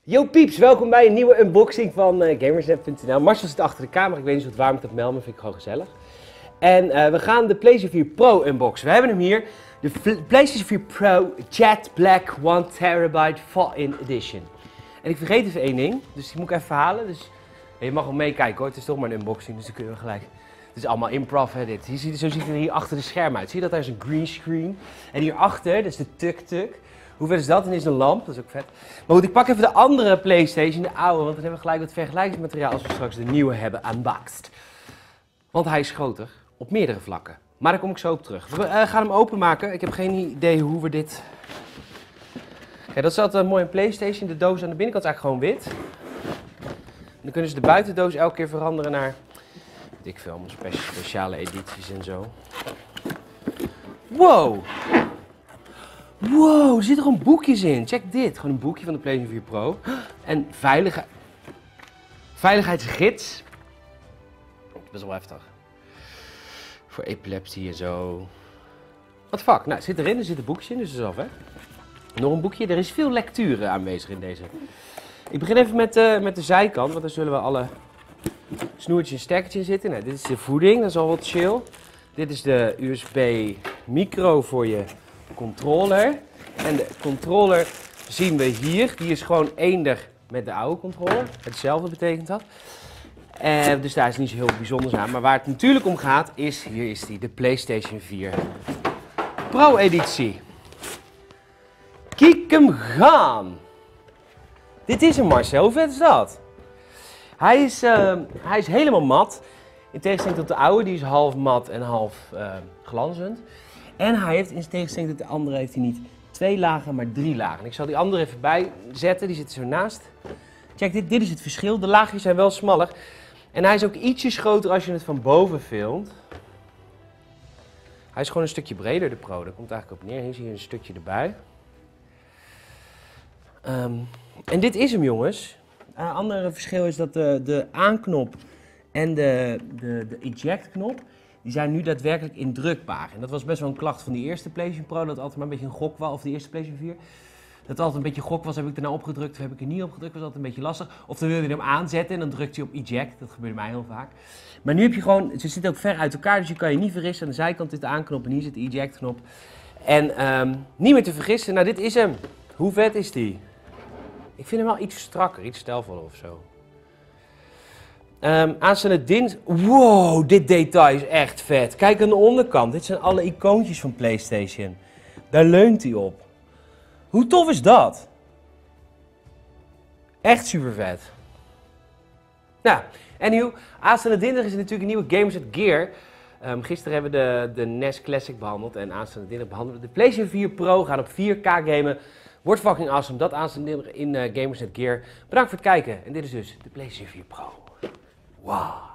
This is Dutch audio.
Yo pieps, welkom bij een nieuwe unboxing van Gamersnet.nl. Marcel zit achter de camera, ik weet niet wat waar ik dat melden, maar vind ik gewoon gezellig. En we gaan de PlayStation 4 Pro unboxen. We hebben hem hier, de PlayStation 4 Pro Jet Black 1 TB Fall-in Edition. En ik vergeet even één ding, dus die moet ik even halen. Dus je mag wel meekijken hoor, het is toch maar een unboxing, dus dan kunnen we gelijk... Het is allemaal improv hè, dit. Zo ziet het er hier achter de scherm uit. Zie je dat? Daar is een green screen. En hierachter, dat is de tuk-tuk. Hoe vet is dat? En is een lamp, dat is ook vet. Maar goed, ik pak even de andere PlayStation, de oude, want dan hebben we gelijk wat vergelijkingsmateriaal als we straks de nieuwe hebben unboxed. Want hij is groter, op meerdere vlakken. Maar daar kom ik zo op terug. We gaan hem openmaken. Ik heb geen idee hoe we dit... Kijk, dat is altijd mooi een PlayStation. De doos aan de binnenkant is eigenlijk gewoon wit. En dan kunnen ze de buitendoos elke keer veranderen naar... Ik veel, allemaal speciale edities en zo. Wow! Wow, er zitten gewoon boekjes in. Check dit. Gewoon een boekje van de PlayStation 4 Pro. En veiligheidsgids. Best wel heftig. Voor epilepsie en zo. What fuck? Nou, het zit erin. Er zit een boekje in, dus dat is al vet. Nog een boekje. Er is veel lectuur aanwezig in deze. Ik begin even met de zijkant, want daar zullen we alle snoertjes en stekkertjes in zitten. Nou, dit is de voeding, dat is al wat chill. Dit is de USB micro voor je controller. En de controller zien we hier. Die is gewoon eender met de oude controller. Hetzelfde betekent dat. Dus daar is niet zo heel bijzonders aan. Maar waar het natuurlijk om gaat is, hier is die, de PlayStation 4 Pro editie. Kijk hem gaan! Dit is een Marcel, hoe vet is dat? Hij is helemaal mat. In tegenstelling tot de oude, die is half mat en half glanzend. En hij heeft, in tegenstelling tot de andere, heeft hij niet 2 lagen, maar 3 lagen. Ik zal die andere even bijzetten, die zit zo naast. Check, dit is het verschil. De laagjes zijn wel smaller. En hij is ook ietsjes groter als je het van boven filmt. Hij is gewoon een stukje breder, de Pro. Daar komt het eigenlijk op neer. Hier zie je een stukje erbij. En dit is hem, jongens. Een ander verschil is dat de aanknop en de eject-knop, die zijn nu daadwerkelijk indrukbaar. En dat was best wel een klacht van die eerste PlayStation Pro, dat altijd maar een beetje een gok was, of de eerste PlayStation 4. Dat het altijd een beetje gok was, heb ik er nou opgedrukt of heb ik er niet opgedrukt, was altijd een beetje lastig. Of dan wilde je hem aanzetten en dan drukt hij op eject, dat gebeurde mij heel vaak. Maar nu heb je gewoon, ze zitten ook ver uit elkaar, dus je kan je niet vergissen. Aan de zijkant zit de aanknop en hier zit de eject-knop. En niet meer te vergissen, nou dit is hem. Hoe vet is die? Ik vind hem wel iets strakker, iets stijlvoller of zo. Aanstaande dinsdag... Wow, dit detail is echt vet. Kijk aan de onderkant. Dit zijn alle icoontjes van PlayStation. Daar leunt hij op. Hoe tof is dat? Echt super vet. Nou, anyhow, aanstaande dinsdag is er natuurlijk een nieuwe Gamersnet Gear. Gisteren hebben we de NES Classic behandeld. En aanstaande dinsdag behandelen we de PlayStation 4 Pro. Gaan op 4K gamen. Wordt fucking awesome. Dat aanstaande dinsdag in Gamersnet Gear. Bedankt voor het kijken. En dit is dus de PlayStation 4 Pro. Wow.